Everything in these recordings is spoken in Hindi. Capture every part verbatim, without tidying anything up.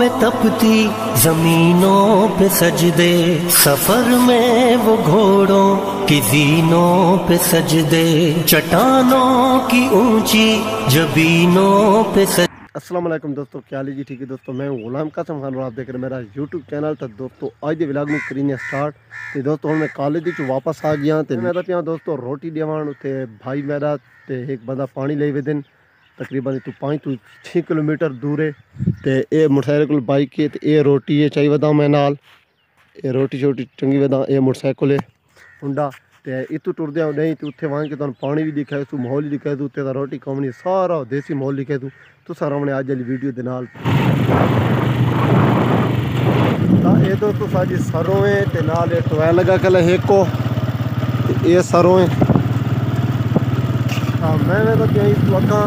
में तपती जमीनों पे सजदे, सफर में वो घोड़ों की जीनों पे सजदे, चट्टानों की ऊंची जबीनों पे सजदे। अस्सलाम वालेकुम दोस्तों, क्या हाल है जी? ठीक है दोस्तों, मैं गुलाम कासम खान और आप देख रहे मेरा यूट्यूब चैनल। तो दोस्तों आज दे व्लॉग में करीने स्टार्ट। तो दोस्तों हम मैं कॉलेज चो वापस आ गया। तो मैं पिया दोस्तों रोटी देवान उत्ते भाई मेरा ते एक बंदा पानी ले वेदन तकरीबन तू पाँच तू छः किलोमीटर दूर है। तो ये मोटरसाइकिल बाइक है, तो ये रोटी है चाहिए वदा मैं नाल ये रोटी छोटी चंगी वदा ये मोटरसाइकिल है हुंडा। तो इतू टुरद नहीं तो उत्थे वहाँ के तुम पानी भी दिखाए तू माहौल ही दिखाए तू उत्ते रोटी कमनी सारा देसी माहौल दिखाए तू तो सारा हमने अज वाली वीडियो के नाल। ये दोस्तों सारी सरों है ते नाल टोयल लगा कल हेको ये सरों है। हाँ मैं तो क्या अगा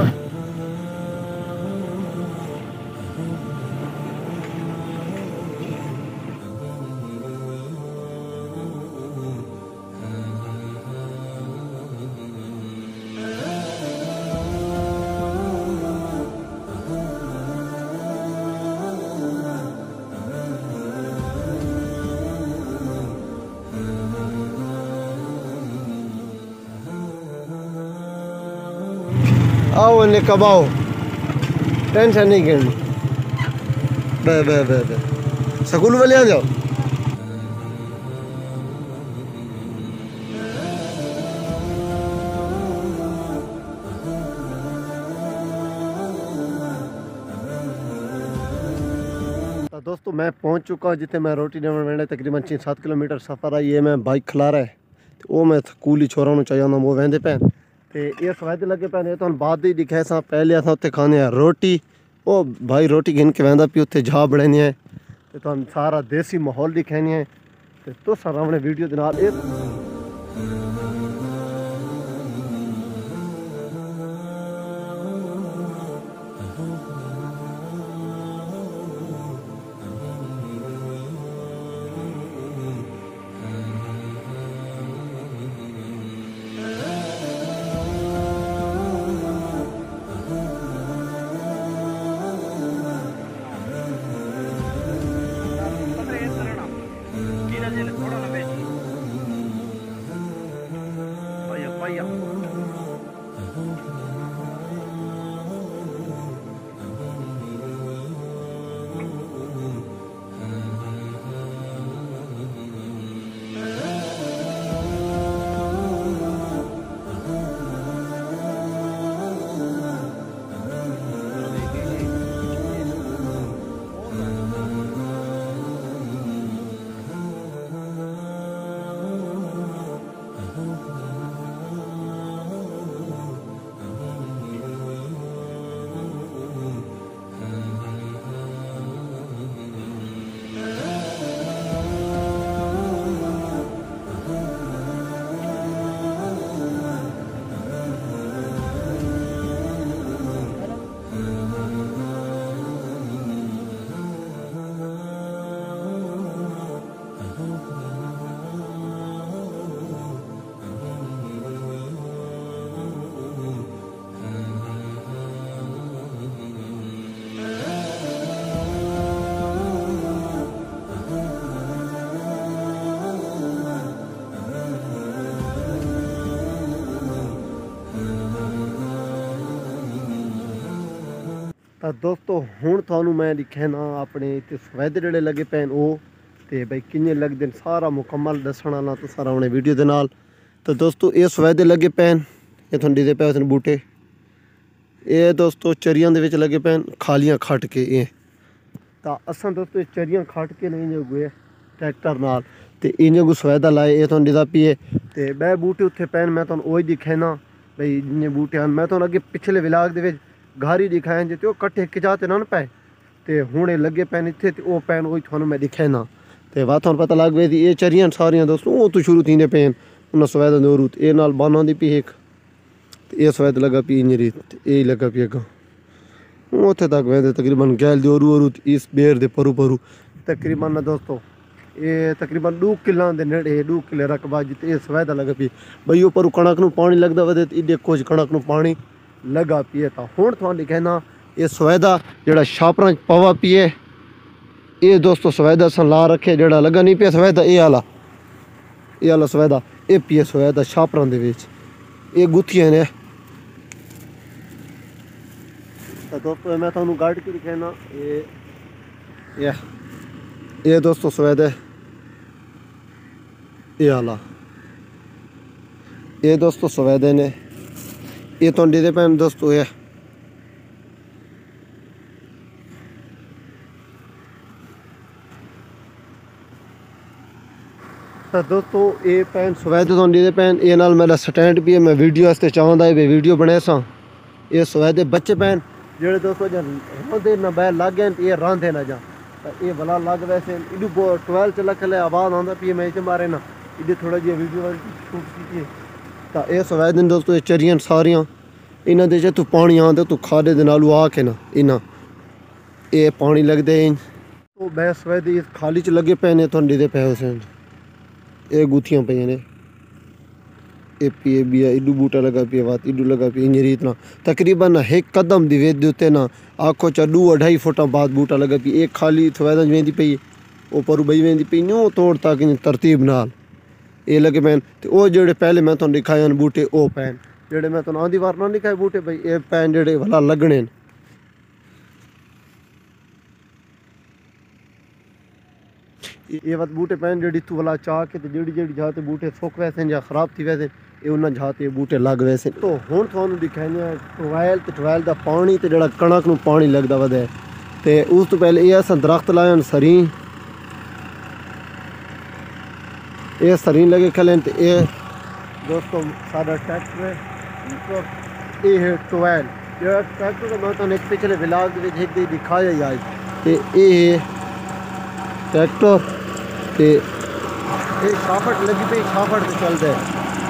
आओ इन्हें कबाओ टेंशन नहीं करनी बे बे बे बे स्कूल वाले आ जाओ। तो दोस्तों मैं पहुंच चुका जिथे मैं रोटी देने वेंदे तकरीबन छः सात किलोमीटर सफ़र आई है। मैं बाइक खिला रहा है तो वो मैं स्कूल ही छोरा चाहिए वो वेंदे पैन तो ये सवादे लगे पैन तो बाद ही दिखाए सा पहले अस उत्थे खाने रोटी ओ भाई रोटी गिन के वह पी उत्थे जा बनानी है तो सारा देसी माहौल दिखानी है तो तुस सामने वीडियो के नाल तो दोस्तों हुण थानू मैं दिखाना अपने इतने सवैदे जेडे लगे पैन वो तो बई किन्ने लगते सारा मुकम्मल दसण वाला तो सारा अपने वीडियो के नाल। तो दोस्तों ये सवैदे लगे पैन ये थोड़े दिखते पे बूटे ये दोस्तों चरियां दे विच लगे पैन खालियां खट के ये तो असां दोस्तों चरियां खट के नहीं जो गए ट्रैक्टर नाल तो इन्हें को सवैदा लाए ये थोड़ा दिखता पिए तो बह बूटे उत्थे पैन मैं तुहानू वही दिखाना बई जिन्ने बूटे हैं। मैं तुहानू अगे पिछले व्लॉग दे घारी दिखाए जे तो कट्ठे खिचाते ना पाए तो हूँ लगे पैन इतने तो वह पैन वही थोड़ा मैं दिखाना तो वह थोड़ा पता लग पे ये चरियां सारियां दोस्तों वो तो शुरू थी पैन उन्हें सवैदा दौरू तो ये नाल बाना दी पी एक तो ये सवैद लगा पी इंजरी यही लगा पी अगर उत्थे तक वह तकरीबन गैल दे ओरू ओरू इस बेर दे परू परू तकरीबन दोस्तों ये तकरीबन दो किलों के नेड़े दो किले रकबा जिते ये सवैदा लगा पी बई उपर कणक नूं पानी लगता वे इडे कुछ कणक नूं पानी लगा पिए तो हुण तुहानूं कहना ये सवैदा जिहड़ा छापरां पवा पिए ये दोस्तों सवैदा असां ला रखे जड़ा लगा नहीं पिया सवैदा ये आला ये आला सवैदा ये पिया सवैदा छापरां दे विच ये गुत्थियां ने। तो दोस्तों मैं तुहानू गाड़ के दिखाना ये ये ये दोस्तों सवैदे ये आला ये दोस्तों सवैदे ने ये तो दे पैन दोस्तों ये तो दोस्तों ये पैन सवैदे तो दे पैन ये नाल मेरा स्टैंड भी है मैं वीडियो वास्ते चाहता है भी वीडियो बने सा ये सवैदे बच्चे पैन जेड़े दोस्तों जब रांधे ना बैल लग गए ये रांधे ना जा ये भला लग वैसे इडू ट्वेल्व चला खले आवाज़ आंदा पी मैं इतने मारे ना इधर थोड़ा जी वीडियो शूट की तो ये सवैदे दोस्तों ये चरियां सारियां इन्हों दे तू पानी आंदे तू खादे दे नालू आके ना इन्ना ये पानी लगते हैं तो मैं सवैदे खाली च लगे पे ने थोड़े दे पे उस ये गुत्थियां पे ने ए पी ए बी इडू बूटा लगा पिया बात इडू लगा पिया इंजरी इतना तकरीबन एक कदम दी वेद उत्ते ना आखो चा दू अढ़ाई फुटा बाद बूटा लगा पी एक खाली सवैदा वेंदी पई वो पर बई वेंदी पई न्यू तोड़ तक तरतीब नाल ये लगे पैन तो वो जेड़े पहले मैं तुहानू दिखाए बूटे वो पैन जेड़े मैं तुहानू आंदी वार ना दिखाए बूटे भाई ये पैन जेड़े भला लगने ये बात बूटे पैन जेड़ी तू भला चाह के तो जेड़ी जेड़ी जाते बूटे सुक वैसे या खराब थी वैसे ये उन्हें जाते बूटे लग वैसे तो हुण तुहानू दिखाने टवैल तो टवैल का पानी तो जेड़ा कणक नूं पानी लगता वधे तो उस तो पहले ये असां दरख्त लाए सरी ये सरी लगे खले तो ये दोस्तों सारा ट्रैक्टर है ये है टवैल जेड़ा ट्रैक्टर का मैं तुहानू एक पिछले विलाग विच एक दी दिखाया ही आज तो ये ट्रैक्टर ते ये छाफट लगी पई छाफट तो चलता है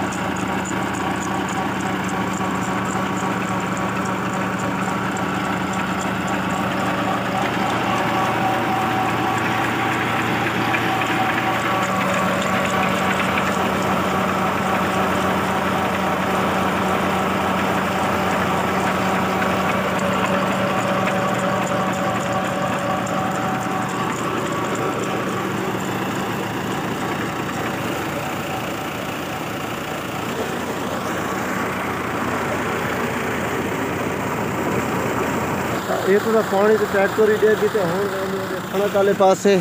ये तो पानी तो ट्रैक्टर ही दे दी तो हम कणक वाले पास से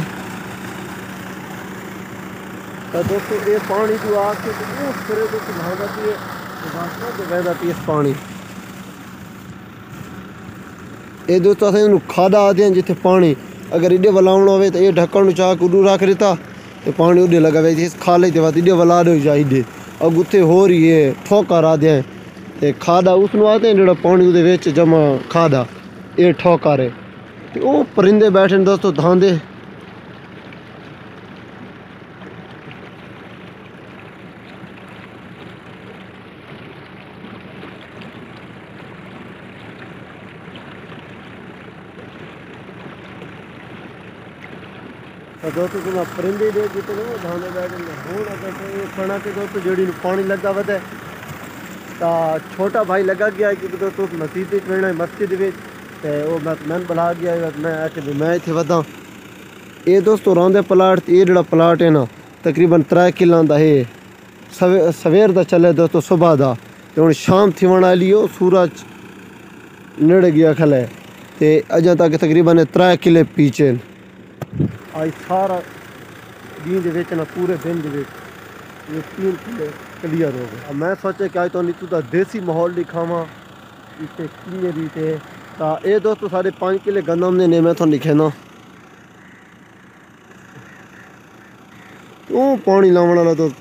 तो दोस्तों ये पानी तो आके तो उस तरह तो भागा पी तो बहदा पी इस पानी ये दोस्तों असें खादा आते हैं जिथे पानी अगर इडे वलावना हो तो ये ढक्कन चाह के उडू रख देता तो पानी उडे लगा वे इस खाले के बाद इडे वला दो जा इडे और गुत्थे हो रही है ठोकर आते हैं तो खादा उसनों आते हैं जो पानी उहदे विच जमा खादा ये ठोकर है तो वो परिंदे बैठे दोस्तों धांदे तो दोस्तों तुम परिंदे दे जितने वो धांदे बैठे हूँ अगर ये कणक के दोस्तों जेड़ी पानी लगा वधे तो छोटा भाई लगा गया क्योंकि दोस्तों मसीत वेना मस्जिद में तो वो मैं मैं बुला गया मैं आके मैं इतने वधा ये दोस्तों रौंदे प्लाट ये जो प्लाट है ना तकरीबन त्रै किलों का है सवे सवेर का चले दोस्तों सुबह का तो हूँ शाम थी वाली हो सूरज नेड़े गया खले तो अजा तक तकरीबन त्रै किले पीछे आज सारा दिन दे विच ना पूरे दिन दे विच ये तीन किले क्लियर हो गए। मैं सोचा कि आज तो नीतू का देसी माहौल दिखावा इतने किए भी थे तो ये दोस्तों साढ़े पाँच किले गंदम ने मैं थोड़ा लिखे ना तो पानी लाने वाला तो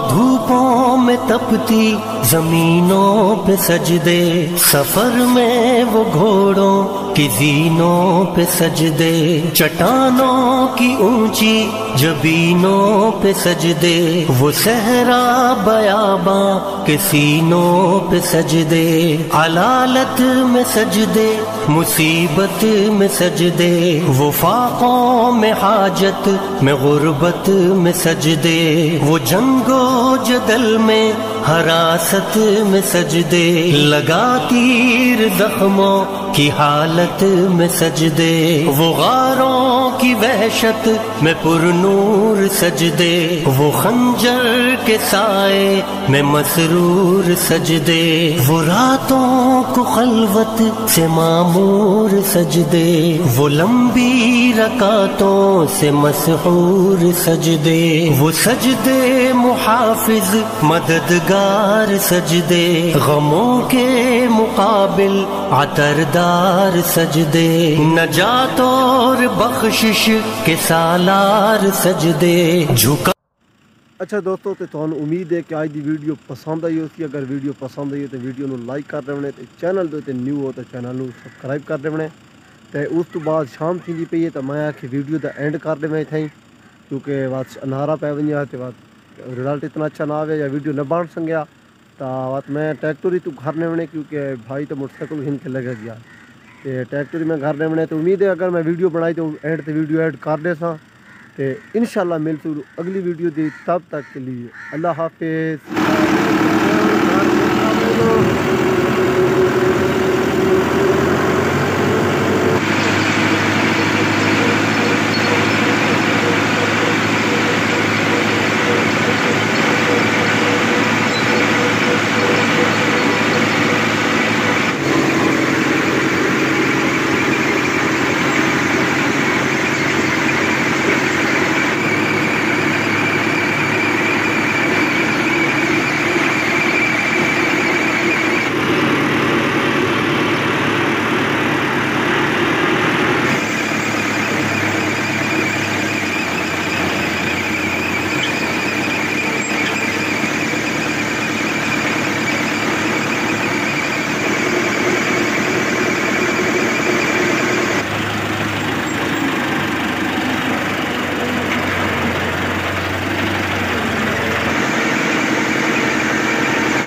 धूपों में तपती जमीनों पे सजदे, सफर में वो घोड़ों की जीनों पे सजदे, चट्टानों की ऊंची जबीनों पे सजदे, वो सहरा बयाबां के सीनों पे सजदे, अलालत में सजदे, मुसीबत में सजदे, वो फाकों में हाजत में गुर्बत में सजदे, वो जंगो जदल में हरासत में सजदे, लगा तीर जख्मों की हालत में सजदे, वो गारों की वहशत में पुरनूर सजदे, वो खंजर के साए में मसरूर सजदे, वो रातों को खलवत से मामूर सजदे, वो लंबी रकातों से मसहूर सजदे, वो सजदे मुहाफिज मददगार सजदे, गमों के मुकाबिल अतरदार सजदे, नजात और बख्शिश के सालार सजदे झुका। अच्छा दोस्तों, तो तुहानू उम्मीद है कि आज की वीडियो पसंद आई होगी। अगर वीडियो पसंद आई हो तो वीडियो को लाइक कर देने, तो चैनल तो न्यू हो तो चैनल को सबसक्राइब कर देने। तो उस तो बाद शाम थी पई है तो मैं आखिर वीडियो का एंड कर दे थी, क्योंकि बात अनारा पै वजह तो बात रिजल्ट इतना अच्छा ना आवे या वीडियो न बन संगया, तो बात मैं ट्रैक्टर ही तू घर ने बने, क्योंकि भाई तो मोटरसाइकिल हिन के लगे गया तो ट्रैक्टर ही मैं घर ने बने। तो उम्मीद है अगर मैं वीडियो बनाई तो एंड तो वीडियो ऐड कर दे सा। तो इंशाल्लाह मिलते अगली वीडियो दी, तब तक के लिए अल्लाह हाफिज़।